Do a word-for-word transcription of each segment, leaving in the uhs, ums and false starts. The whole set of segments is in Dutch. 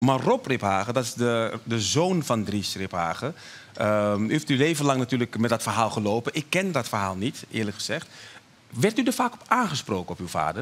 Maar Rob Riphagen, dat is de, de zoon van Dries Riphagen. Um, u heeft uw leven lang natuurlijk met dat verhaal gelopen. Ik ken dat verhaal niet, eerlijk gezegd. Werd u er vaak op aangesproken, op uw vader?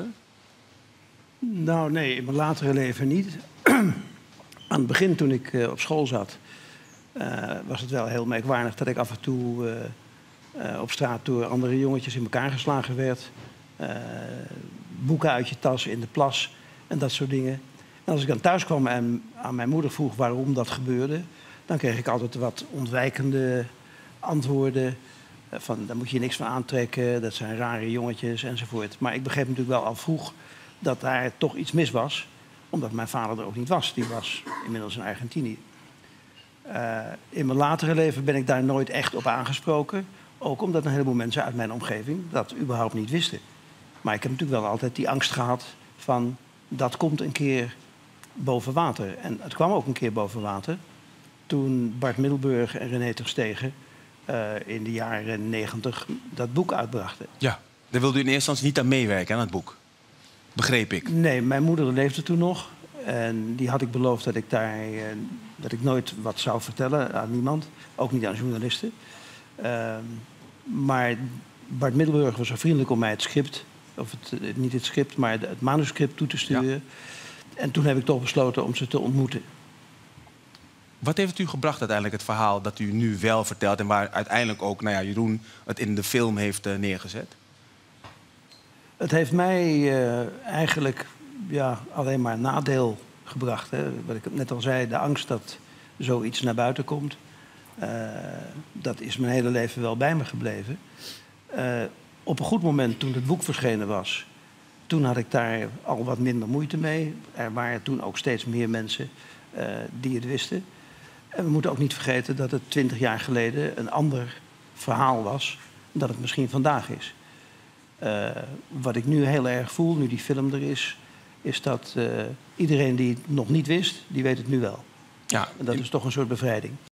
Nou, nee, in mijn latere leven niet. Aan het begin, toen ik uh, op school zat, uh, was het wel heel merkwaardig dat ik af en toe uh, uh, op straat door andere jongetjes in elkaar geslagen werd. Uh, boeken uit je tas in de plas en dat soort dingen. En als ik dan thuis kwam en aan mijn moeder vroeg waarom dat gebeurde, dan kreeg ik altijd wat ontwijkende antwoorden. Uh, van, daar moet je niks van aantrekken, dat zijn rare jongetjes enzovoort. Maar ik begreep natuurlijk wel al vroeg dat daar toch iets mis was, omdat mijn vader er ook niet was. Die was inmiddels in Argentinië. Uh, in mijn latere leven ben ik daar nooit echt op aangesproken. Ook omdat een heleboel mensen uit mijn omgeving dat überhaupt niet wisten. Maar ik heb natuurlijk wel altijd die angst gehad van dat komt een keer boven water. En het kwam ook een keer boven water toen Bart Middelburg en René ter Stegen uh, in de jaren negentig dat boek uitbrachten. Ja, daar wilde u in eerste instantie niet aan meewerken, aan het boek. Begreep ik. Nee, mijn moeder leefde toen nog. En die had ik beloofd dat ik daar uh, dat ik nooit wat zou vertellen aan niemand. Ook niet aan journalisten. Uh, maar Bart Middelburg was zo vriendelijk om mij het script, of het, uh, niet het script, maar het manuscript toe te sturen. Ja. En toen heb ik toch besloten om ze te ontmoeten. Wat heeft het u gebracht uiteindelijk, het verhaal dat u nu wel vertelt en waar uiteindelijk ook nou ja, Jeroen het in de film heeft uh, neergezet? Het heeft mij uh, eigenlijk ja, alleen maar nadeel gebracht. Hè. Wat ik net al zei, de angst dat zoiets naar buiten komt. Uh, dat is mijn hele leven wel bij me gebleven. Uh, op een goed moment, toen het boek verschenen was, toen had ik daar al wat minder moeite mee. Er waren toen ook steeds meer mensen uh, die het wisten. En we moeten ook niet vergeten dat het twintig jaar geleden een ander verhaal was dan het misschien vandaag is. Uh, wat ik nu heel erg voel, nu die film er is, is dat uh, iedereen die het nog niet wist, die weet het nu wel. Ja, en dat is toch een soort bevrijding.